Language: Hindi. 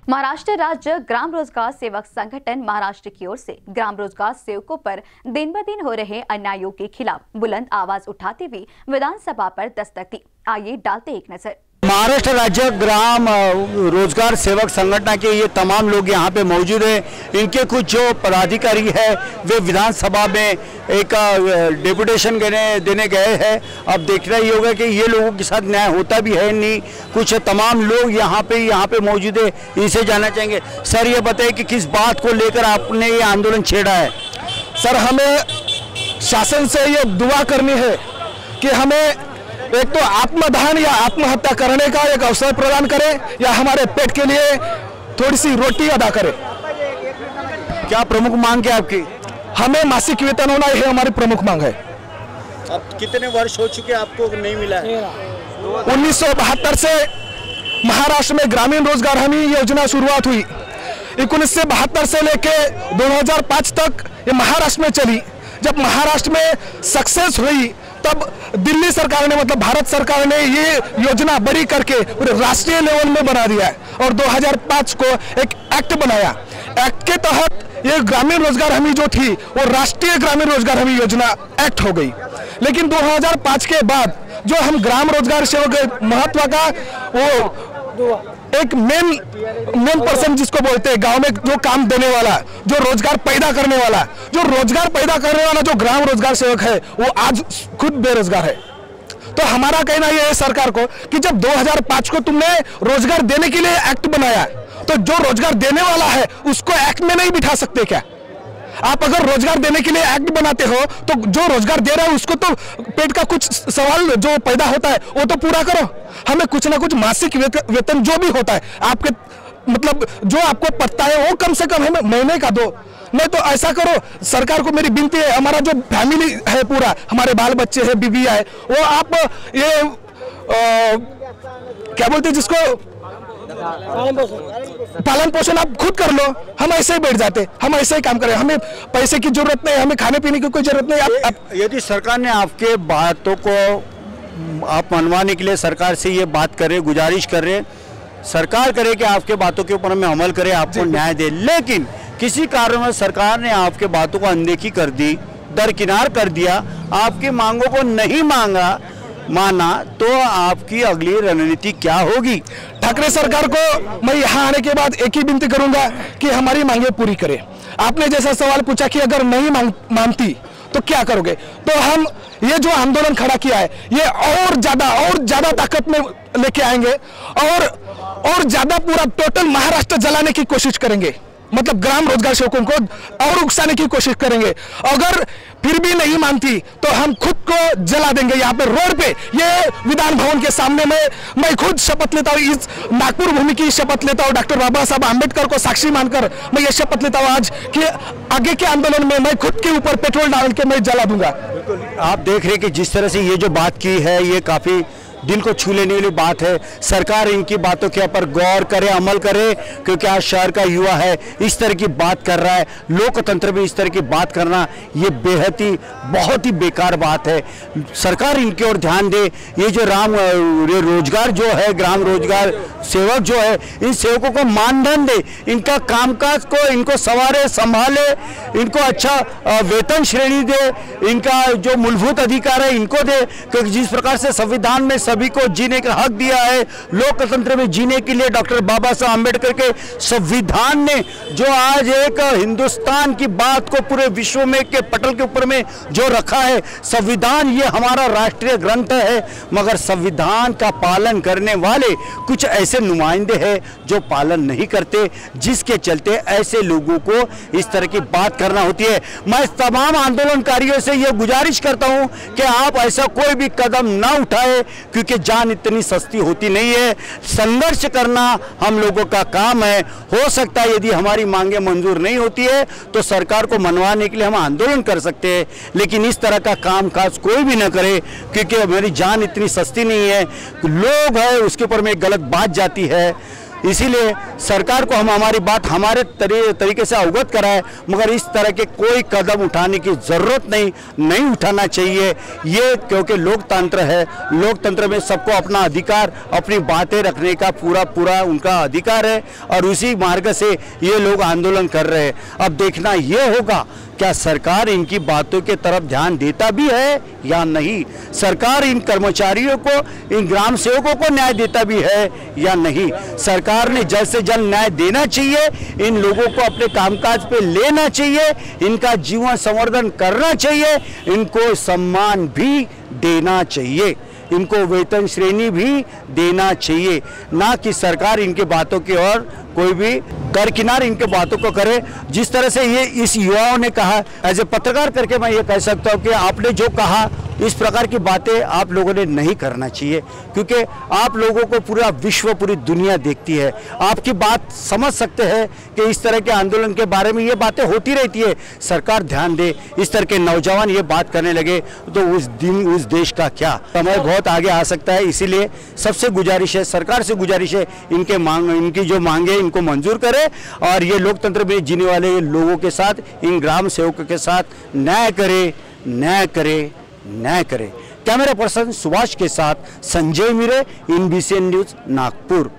महाराष्ट्र राज्य ग्राम रोजगार सेवक संगठन महाराष्ट्र की ओर से ग्राम रोजगार सेवकों पर दिन ब दिन हो रहे अन्यायों के खिलाफ बुलंद आवाज उठाते हुए विधानसभा पर दस्तक दी। आइए डालते एक नजर। महाराष्ट्र राज्य ग्राम रोजगार सेवक संगठन के ये तमाम लोग यहाँ पे मौजूद हैं। इनके कुछ जो पदाधिकारी है वे विधानसभा में एक डेपुटेशन देने गए हैं। अब देखना ये होगा कि ये लोगों के साथ न्याय होता भी है नहीं। कुछ तमाम लोग यहाँ पे मौजूद है, इनसे जानना चाहेंगे। सर ये बताइए कि किस बात को लेकर आपने ये आंदोलन छेड़ा है? सर हमें शासन से ये दुआ करनी है कि हमें एक तो आत्मदान या आत्महत्या करने का एक अवसर प्रदान करे या हमारे पेट के लिए थोड़ी सी रोटी अदा करे। क्या प्रमुख मांग है आपकी? हमें मासिक वेतन होना यह हमारी प्रमुख मांग है। अब कितने वर्ष हो चुके आपको नहीं मिला है? 1972 से महाराष्ट्र में ग्रामीण रोजगार हमी योजना शुरुआत हुई। 1972 से लेके 2005 तक ये महाराष्ट्र में चली। जब महाराष्ट्र में सक्सेस हुई तब दिल्ली सरकार ने मतलब भारत सरकार ने ये योजना बड़ी करके पूरे राष्ट्रीय लेवल में बना दिया है और 2005 को एक एक्ट बनाया। एक्ट के तहत ये ग्रामीण रोजगार हमी जो थी वो राष्ट्रीय ग्रामीण रोजगार हमी योजना एक्ट हो गई। लेकिन 2005 के बाद जो हम ग्राम रोजगार सेवक महत्व का वो एक मेन पर्सन जिसको बोलते हैं गांव में जो काम देने वाला, जो रोजगार पैदा करने वाला, जो ग्राम रोजगार सेवक है वो आज खुद बेरोजगार है। तो हमारा कहना यह है सरकार को कि जब 2005 को तुमने रोजगार देने के लिए एक्ट बनाया तो जो रोजगार देने वाला है उसको एक्ट में नहीं बिठा सकते क्या? आप अगर रोजगार देने के लिए एक्ट बनाते हो तो जो रोजगार दे रहा है उसको तो पेट का कुछ सवाल जो पैदा होता है वो तो पूरा करो। हमें कुछ ना कुछ मासिक वेतन जो भी होता है आपके मतलब जो आपको पड़ता है वो कम से कम हमें महीने का दो। नहीं तो ऐसा करो, सरकार को मेरी विनती है, हमारा जो फैमिली है पूरा, हमारे बाल बच्चे है, बीवी है, वो आप ये क्या बोलते हैं जिसको पालन पोषण आप खुद कर लो। हम ऐसे ही बैठ जाते, हम ऐसे ही काम करें, हमें पैसे की जरूरत नहीं, हमें खाने पीने की कोई जरूरत नहीं। यदि सरकार ने आपके बातों को आप मनवाने के लिए सरकार से ये बात करे, गुजारिश कर रहे, सरकार करे कि आपके बातों के ऊपर हमें अमल करे, आपको न्याय दे, लेकिन किसी कारण में सरकार ने आपके बातों को अनदेखी कर दी, दरकिनार कर दिया, आपकी मांगों को नहीं माना, तो आपकी अगली रणनीति क्या होगी? ठाकरे सरकार को मैं यहाँ आने के बाद एक ही विनती करूंगा कि हमारी मांगे पूरी करे। आपने जैसा सवाल पूछा कि अगर नहीं मानती तो क्या करोगे, तो हम ये जो आंदोलन खड़ा किया है ये और ज्यादा ताकत में लेके आएंगे और ज्यादा पूरा टोटल महाराष्ट्र जलाने की कोशिश करेंगे। मतलब ग्राम रोजगार सेवकों को और उकसाने की कोशिश करेंगे। अगर फिर भी नहीं मानती तो हम खुद को जला देंगे यहाँ पे रोड पे। ये विधान भवन के सामने मैं खुद शपथ लेता हूँ, इस नागपुर भूमि की शपथ लेता हूँ, डॉक्टर बाबा साहब आम्बेडकर को साक्षी मानकर मैं ये शपथ लेता हूँ आज कि आगे के आंदोलन में मैं खुद के ऊपर पेट्रोल डाल के मैं जला दूंगा। आप देख रहे कि जिस तरह से ये जो बात की है ये काफी दिल को छू लेने वाली बात है। सरकार इनकी बातों के ऊपर गौर करे, अमल करे, क्योंकि आज शहर का युवा है इस तरह की बात कर रहा है, लोकतंत्र में इस तरह की बात करना ये बेहद ही बहुत ही बेकार बात है। सरकार इनकी ओर ध्यान दे। ये जो रोजगार जो है, ग्राम रोजगार सेवक जो है, इन सेवकों को मानधन दे, इनका कामकाज को इनको सवारे, संभाले, इनको अच्छा वेतन श्रेणी दे, इनका जो मूलभूत अधिकार है इनको दे, क्योंकि जिस प्रकार से संविधान में सभी को जीने का हक दिया है, लोकतंत्र में जीने के लिए डॉक्टर बाबा साहब आम्बेडकर के संविधान ने जो आज एक हिंदुस्तान की बात को पूरे विश्व में के पटल के ऊपर में जो रखा है, संविधान ये हमारा राष्ट्रीय ग्रंथ है, मगर संविधान का पालन करने वाले कुछ ऐसे नुमाइंदे हैं जो पालन नहीं करते, जिसके चलते ऐसे लोगों को इस तरह की बात करना होती है। मैं तमाम आंदोलनकारियों से यह गुजारिश करता हूं कि आप ऐसा कोई भी कदम ना उठाए, क्योंकि जान इतनी सस्ती होती नहीं है। संघर्ष करना हम लोगों का काम है। हो सकता है यदि हमारी मांगे मंजूर नहीं होती है तो सरकार को मनवाने के लिए हम आंदोलन कर सकते हैं, लेकिन इस तरह का कामकाज कोई भी न करे, क्योंकि हमारी जान इतनी सस्ती नहीं है। लोग है उसके ऊपर में गलत बात जाती है इसीलिए सरकार को हम हमारी बात हमारे तरीके से अवगत कराए, मगर इस तरह के कोई कदम उठाने की ज़रूरत नहीं उठाना चाहिए ये, क्योंकि लोकतंत्र है। लोकतंत्र में सबको अपना अधिकार, अपनी बातें रखने का पूरा उनका अधिकार है और उसी मार्ग से ये लोग आंदोलन कर रहे हैं। अब देखना ये होगा क्या सरकार इनकी बातों के तरफ ध्यान देता भी है या नहीं, सरकार इन कर्मचारियों को, इन ग्राम सेवकों को न्याय देता भी है या नहीं। सरकार ने जल्द से जल्द न्याय देना चाहिए, इन लोगों को अपने कामकाज पे लेना चाहिए, इनका जीवन संवर्धन करना चाहिए, इनको सम्मान भी देना चाहिए, इनको वेतन श्रेणी भी देना चाहिए, ना कि सरकार इनके बातों की ओर कोई भी दरकिनार इनके बातों को करे। जिस तरह से ये इस युवाओं ने कहा, एज ए पत्रकार करके मैं ये कह सकता हूँ कि आपने जो कहा इस प्रकार की बातें आप लोगों ने नहीं करना चाहिए, क्योंकि आप लोगों को पूरा विश्व, पूरी दुनिया देखती है। आपकी बात समझ सकते हैं कि इस तरह के आंदोलन के बारे में ये बातें होती रहती है। सरकार ध्यान दे, इस तरह के नौजवान ये बात करने लगे तो उस दिन उस देश का क्या समय बहुत आगे आ सकता है। इसीलिए सबसे गुजारिश है, सरकार से गुजारिश है, इनकी जो मांगे इनको मंजूर करे और ये लोकतंत्र में जीने वाले लोगों के साथ, इन ग्राम सेवकों के साथ न्याय करे। कैमरा पर्सन सुभाष के साथ संजय मिरे, INBCN न्यूज, नागपुर।